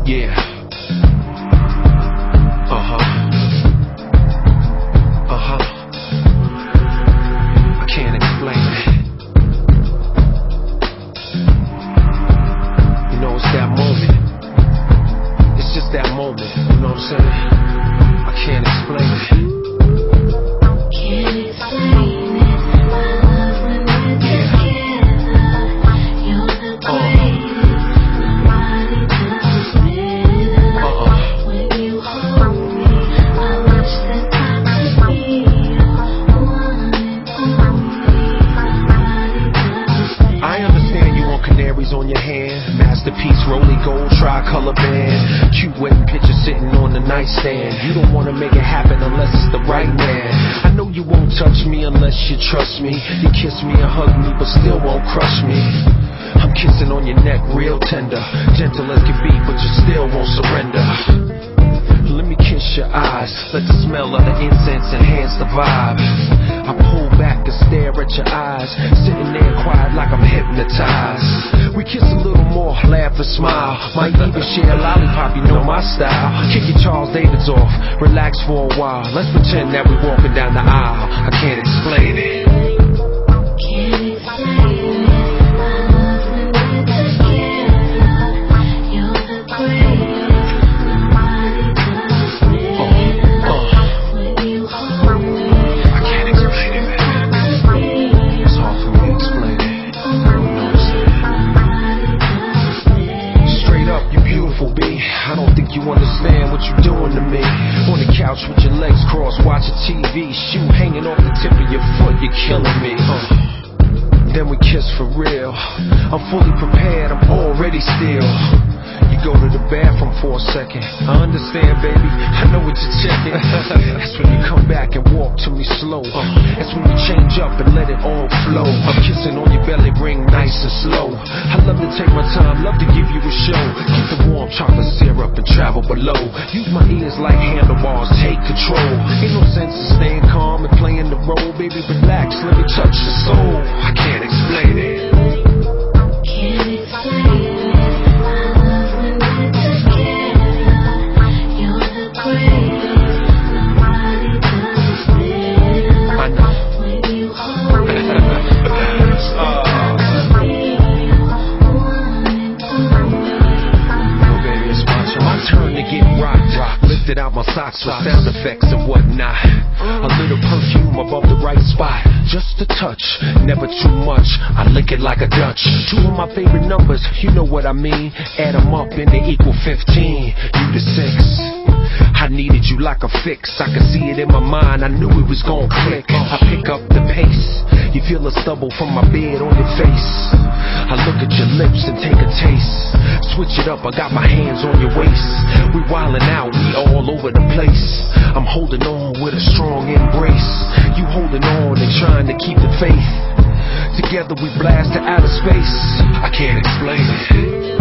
Yeah. I can't explain it. You know, it's that moment. It's just that moment. You know what I'm saying? I can't explain it. Can't explain it. I love when we're together. You're the greatest. Nobody does better. When you hold me, I wish that I could be your one and only. Nobody does better. I understand you want canaries on your hand, masterpiece, rolly gold, tricolor band, cute wedding picture sitting on the nightstand. You don't want to make it happen unless it's the right man. I know you won't touch me unless you trust me. You kiss me and hug me, but still won't crush me. I'm kissing on your neck, real tender, gentle as can be, but you still won't surrender. Let me kiss your eyes, let the smell of the incense enhance the vibe. I pull back and stare at your eyes, sitting there quiet like I'm hypnotized. We kiss a little more, laugh and smile, might even share a lollipop, you know my style. Kick your Charles Davids off, relax for a while, let's pretend that we're walking down the aisle. I can't explain it. Can't explain it. I love when we're together. You're the greatest. Nobody does better. When you hold me, I can't explain it, man. It's hard for me to explain it. You know what I'm saying? Straight up, you beautiful, B. I don't think you understand what you're doing to me. On the couch with your legs crossed, watching TV, shoe hanging off the tip of your foot, you're killing me. Then we kiss for real. I'm fully prepared, I'm already still. You go to the bathroom for a second. I understand, baby, I know what you're checking. That's when you come back and walk to me slow. That's when we change up and let it all flow. I'm kissing on your belly ring nice and slow. I love to take my time, love to give you a show. Get the warm chocolate syrup and travel below. Use my ears like handlebars, take control. Ain't no sense in staying calm and playing the role. Baby, relax, let me touch your soul. I can't explain it. can't explain it. I love when we're together. You're the greatest. Nobody does better. I know. When you hold me, I wish that I could be your one and only. Oh, baby, it's my turn to get rocked. Lifted out my socks with sound effects and whatnot. A little perfume above the right spot, just a touch, never too much. I lick it like a Dutch. 2 of my favorite numbers, you know what I mean. Add them up and they equal 15. You the 6. I needed you like a fix. I could see it in my mind, I knew it was gonna click. I pick up the pace. You feel the stubble from my beard on your face. I look at your lips and take a taste. Switch it up, I got my hands on your waist. We wildin' out, we all over the place. I'm holding on with a strong embrace. You holding on and trying to keep the faith. Together we blast to outer space. I can't explain it.